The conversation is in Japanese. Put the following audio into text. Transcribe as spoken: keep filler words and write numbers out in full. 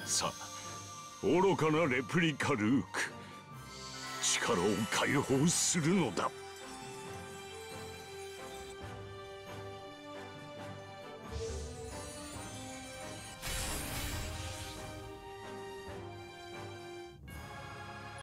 さあ、愚かなレプリカルーク、力を解放するのだ。